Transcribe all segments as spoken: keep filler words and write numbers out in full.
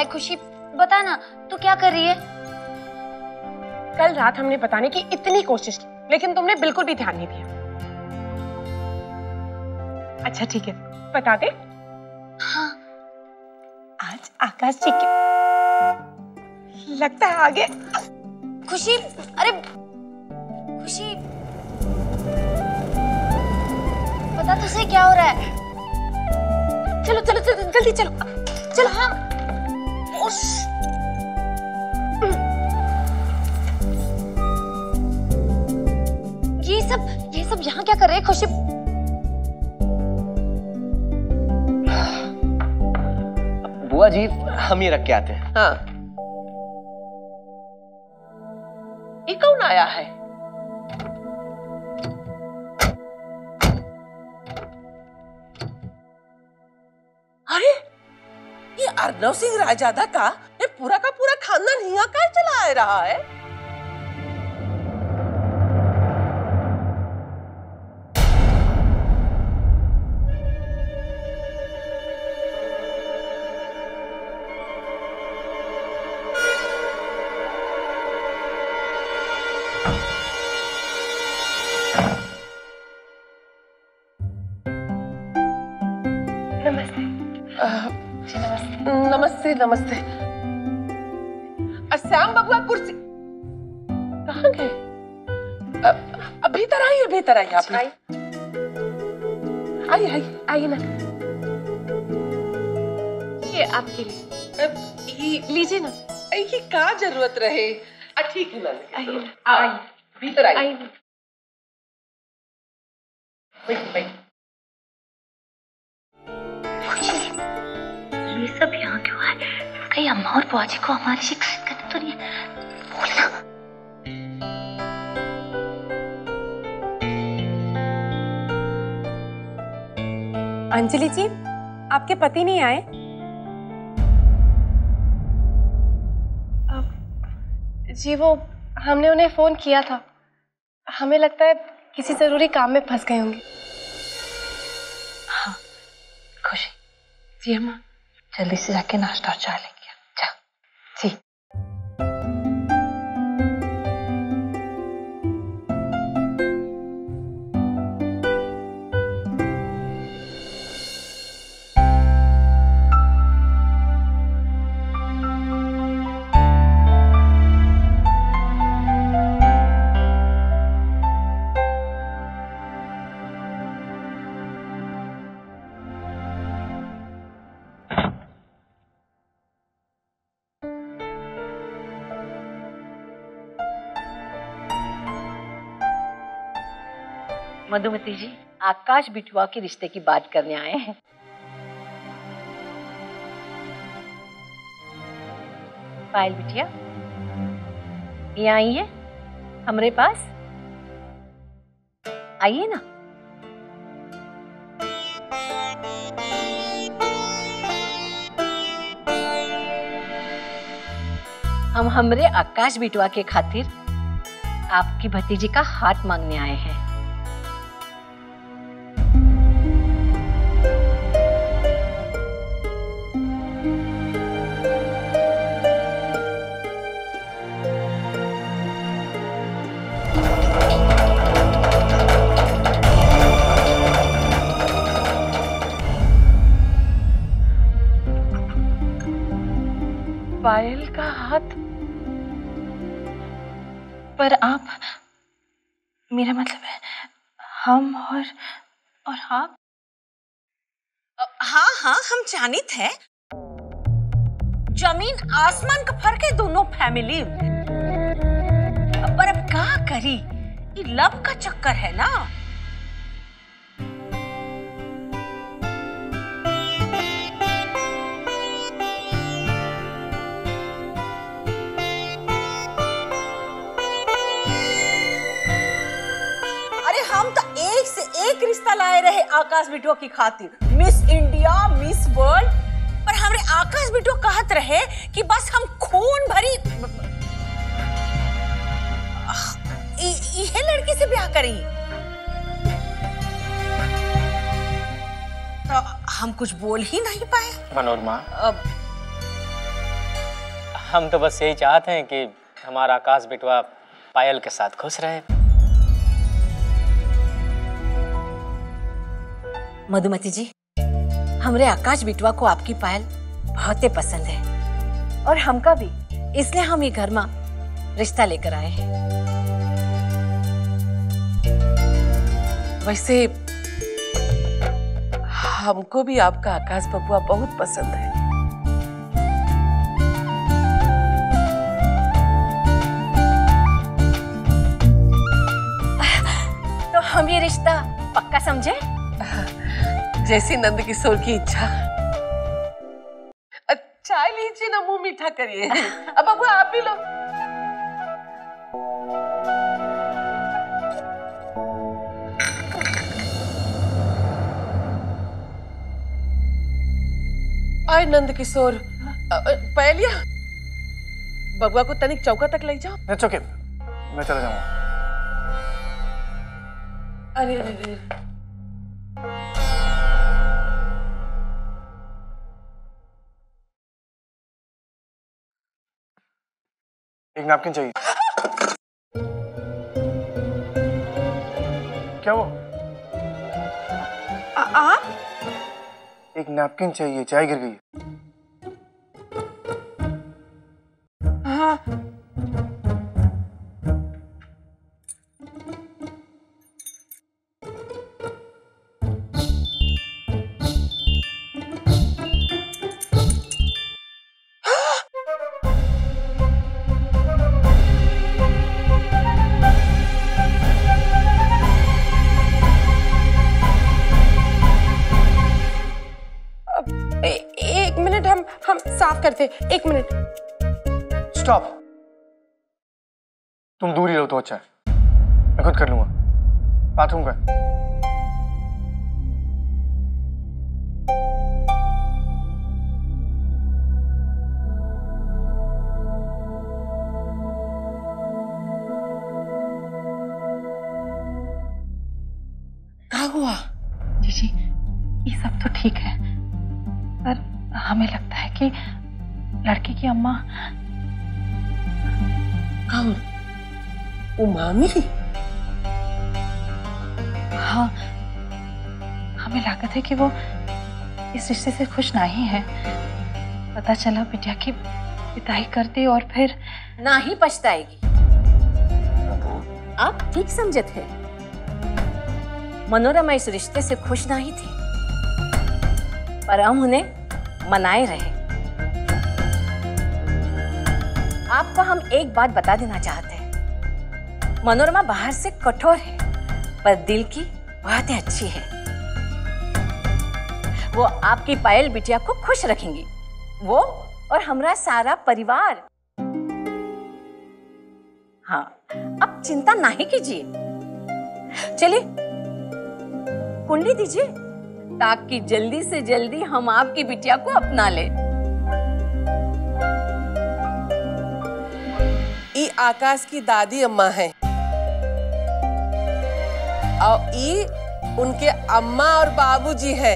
है? खुशी बता ना, तू क्या कर रही है? कल रात हमने बताने की इतनी कोशिश की, लेकिन तुमने बिल्कुल भी ध्यान नहीं दिया। अच्छा ठीक है, बता दे। हाँ। आज आकाश जी के लगता है आगे। खुशी, अरे खुशी बता तुझसे क्या हो रहा है? चलो चलो चलो जल्दी चलो चलो। हाँ। उस ये सब ये सब यहाँ क्या कर रहे हैं? खुशी बुआ जी, हम ये रख के आते हैं। हाँ। ये कौन आया है? अरे ये अर्नव सिंह रायजादा का ये पूरा का पूरा खानदान हिया का चला रहा है। नमस्ते नमस्ते। श्याम बबुआ कुर्सी कहाँ गए? भीतर आइए भीतर आइए आप। आइए आइए आइए ना। ये आपके लिए। ये लीजिए ना। ये क्या जरूरत रहे? ठीक है ना, आइए ना, आइए भीतर आइए। आइए। ये सब यहाँ क्यों है? कहीं अम्मा और बुआ जी को हमारी शिकायत करनी तो नहीं है? बोलना। अंजलि जी, आपके पति नहीं आए? जी वो हमने उन्हें फोन किया था, हमें लगता है किसी जरूरी काम में फंस गए होंगे। हाँ खुशी, जी अम्मा। जल्दी से जाके नाश्ता और चाय लेके आ जा। जी। मधुमती जी, आकाश बिटुआ के रिश्ते की बात करने आए हैं। पायल बिटिया, ये आइए हमारे पास, आइए ना। हम हमरे आकाश बिटुआ के खातिर आपकी भतीजी का हाथ मांगने आए हैं। पायल का हाथ? पर आप, मेरा मतलब है हम और और आप। हाँ हाँ हम जानित है, जमीन आसमान का फर्क है दोनों फैमिली। पर अब क्या करी, ये लव का चक्कर है ना। हम तो एक से एक रिश्ता लाए रहे आकाश बिटुआ की खातिर, मिस इंडिया, मिस वर्ल्ड। पर हमारे आकाश बिटुआ कहत रहे कि बस हम खून भरी ये लड़की से ब्याह करी। तो हम कुछ बोल ही नहीं पाए। मनोरमा, अब हम तो बस यही चाहते हैं कि हमारा आकाश बेटवा पायल के साथ खुश रहे। मधुमती जी, हमरे आकाश बिटवा को आपकी पायल बहुत ही पसंद है और हमका भी, इसलिए हम ये घर में रिश्ता लेकर आए हैं। वैसे हमको भी आपका आकाश बबुआ बहुत पसंद है। तो हम ये रिश्ता पक्का समझे? जैसी नंद किशोर की इच्छा। चाय लीजिए ना, मुंह मीठा करिए। अब बबुआ आप भी लो। आए नंद किशोर, पहलिया बबुआ को तनिक चौका तक ले जाओ। That's okay, मैं चला जाऊंगा। अरे अरे अरे एक नैपकिन चाहिए। क्या वो? आप? एक नैपकिन चाहिए, चाय गिर गई। हाँ। एक मिनट, हम हम साफ करते। एक मिनट। स्टॉप। तुम दूर ही रहो तो अच्छा है, मैं खुद कर लूंगा। बाथरूम का। क्या हुआ? जीजी, ये सब तो ठीक है, पर हमें लगता है कि लड़की की अम्मा। कौन? वो मामी? हाँ, हमें लागत है कि वो इस रिश्ते से खुश नहीं है। पता चला बिटिया की पिटाई कर दी और फिर ना ही पछताएगी। आप ठीक समझे थे, मनोरमा इस रिश्ते से खुश नहीं थी, पर हम उन्हें मनाए रहे। आपको हम एक बात बता देना चाहते हैं, मनोरमा बाहर से कठोर है पर दिल की बहुत ही अच्छी है। वो आपकी पायल बिटिया को खुश रखेंगी, वो और हमारा सारा परिवार। हाँ, अब चिंता नहीं कीजिए। चलिए कुंडली दीजिए ताकि जल्दी से जल्दी हम आपकी बिटिया को अपना ले। ई आकाश की दादी अम्मा है और ई उनके अम्मा और बाबूजी है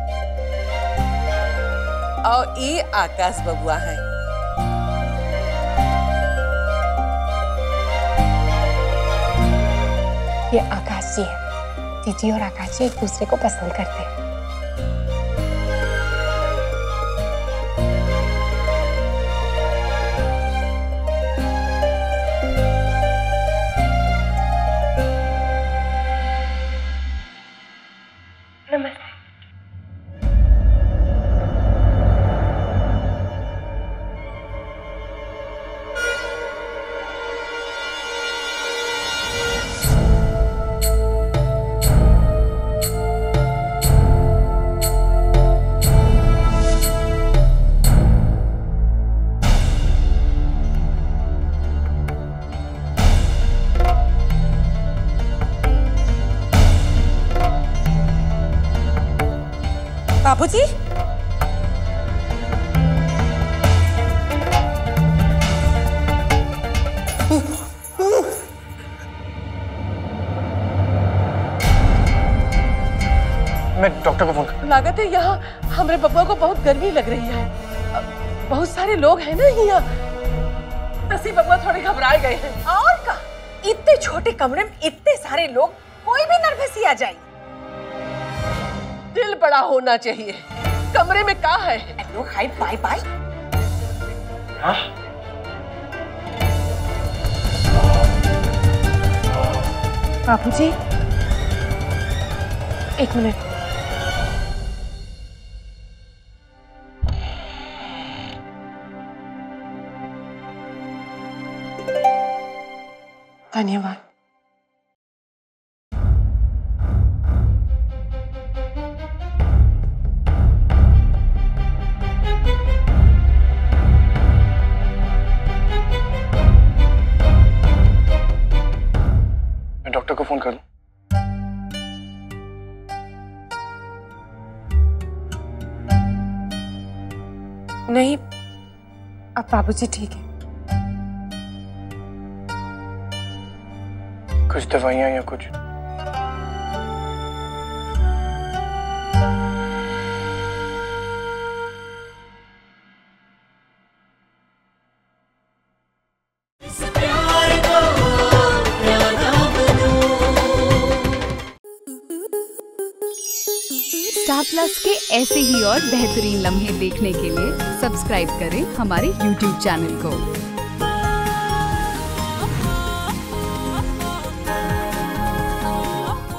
और ई आकाश बबुआ है। ये आकाश जी है। जीजी और आकाश जी एक दूसरे को पसंद करते हैं। नमस्ते। बाबूजी, मैं डॉक्टर को फोन कर। लागत है यहाँ हमारे बब्बा को बहुत गर्मी लग रही है। बहुत सारे लोग हैं ना यहाँ, मौसी बबुआ थोड़े घबराए गए हैं। और का इतने छोटे कमरे में इतने सारे लोग, कोई भी नर्वस ही आ जाए। दिल बड़ा होना चाहिए। कमरे में क्या है? Hello hi bye bye. बाबूजी, एक मिनट। धन्यवाद। मैं डॉक्टर को फोन कर दूं? नहीं, अब बाबूजी ठीक है। कुछ दवाइयाँ या कुछ? स्टार प्लस के ऐसे ही और बेहतरीन लम्हे देखने के लिए सब्सक्राइब करें हमारे यूट्यूब चैनल को।